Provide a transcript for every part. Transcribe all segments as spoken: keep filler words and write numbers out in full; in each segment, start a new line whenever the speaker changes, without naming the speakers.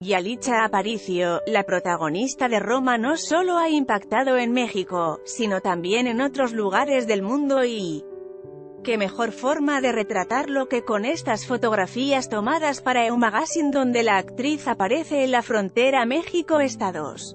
Yalitza Aparicio, la protagonista de Roma, no solo ha impactado en México, sino también en otros lugares del mundo y... ¿qué mejor forma de retratarlo que con estas fotografías tomadas para E! Magazine, donde la actriz aparece en la frontera México-Estados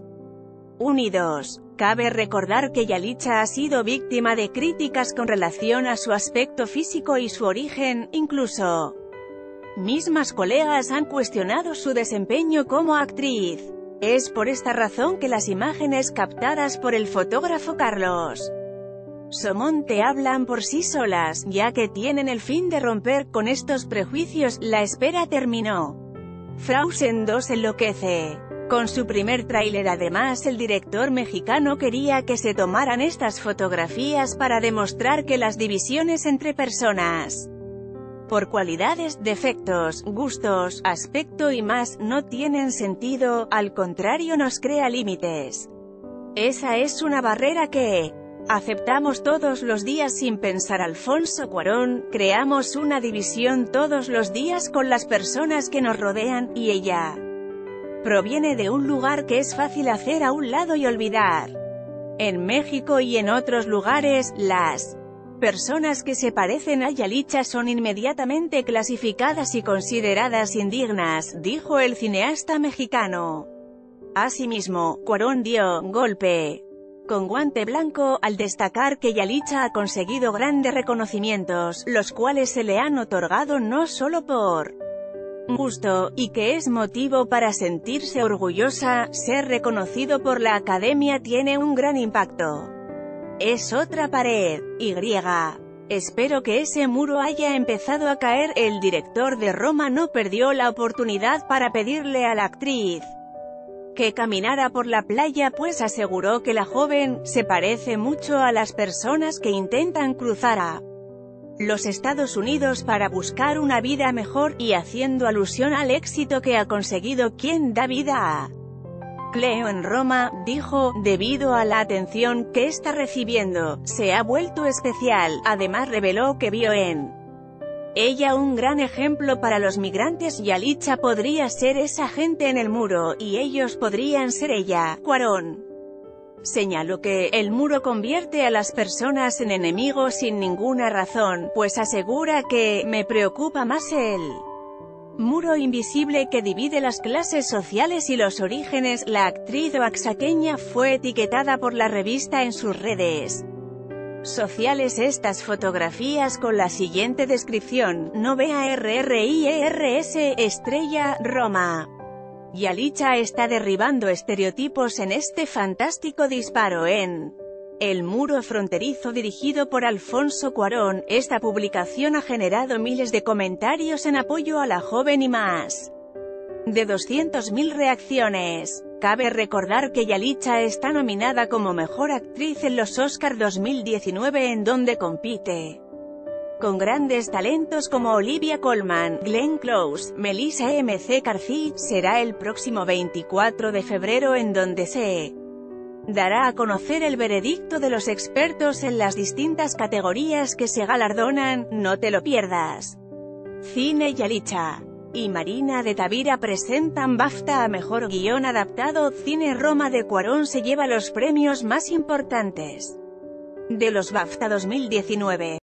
Unidos? Cabe recordar que Yalitza ha sido víctima de críticas con relación a su aspecto físico y su origen, incluso mismas colegas han cuestionado su desempeño como actriz. Es por esta razón que las imágenes captadas por el fotógrafo Carlos Somonte hablan por sí solas, ya que tienen el fin de romper con estos prejuicios. La espera terminó. Frozen dos enloquece. Con su primer tráiler, además, el director mexicano quería que se tomaran estas fotografías para demostrar que las divisiones entre personas por cualidades, defectos, gustos, aspecto y más, no tienen sentido, al contrario nos crea límites. Esa es una barrera que aceptamos todos los días sin pensar. Alfonso Cuarón, creamos una división todos los días con las personas que nos rodean, y ella proviene de un lugar que es fácil hacer a un lado y olvidar. En México y en otros lugares, las personas que se parecen a Yalitza son inmediatamente clasificadas y consideradas indignas, dijo el cineasta mexicano. Asimismo, Cuarón dio golpe con guante blanco al destacar que Yalitza ha conseguido grandes reconocimientos, los cuales se le han otorgado no solo por gusto, y que es motivo para sentirse orgullosa. Ser reconocido por la Academia tiene un gran impacto. Es otra pared. Y. Espero que ese muro haya empezado a caer. El director de Roma no perdió la oportunidad para pedirle a la actriz que caminara por la playa, pues aseguró que la joven se parece mucho a las personas que intentan cruzar a los Estados Unidos para buscar una vida mejor, y haciendo alusión al éxito que ha conseguido quien da vida a Cleo en Roma, dijo, debido a la atención que está recibiendo, se ha vuelto especial. Además reveló que vio en ella un gran ejemplo para los migrantes. Yalitza podría ser esa gente en el muro, y ellos podrían ser ella. Cuarón señaló que el muro convierte a las personas en enemigos sin ninguna razón, pues asegura que me preocupa más el muro invisible que divide las clases sociales y los orígenes. La actriz oaxaqueña fue etiquetada por la revista en sus redes sociales estas fotografías con la siguiente descripción: no vea R R I E R S, estrella, Roma. Yalitza está derribando estereotipos en este fantástico disparo en El muro fronterizo, dirigido por Alfonso Cuarón. Esta publicación ha generado miles de comentarios en apoyo a la joven y más de doscientas mil reacciones. Cabe recordar que Yalitza está nominada como Mejor Actriz en los Oscar dos mil diecinueve, en donde compite con grandes talentos como Olivia Colman, Glenn Close, Melissa McCarthy. Será el próximo veinticuatro de febrero en donde se dará a conocer el veredicto de los expertos en las distintas categorías que se galardonan. No te lo pierdas. Cine. Yalitza y Marina de Tavira presentan BAFTA a Mejor Guión Adaptado. Cine. Roma de Cuarón se lleva los premios más importantes de los BAFTA dos mil diecinueve.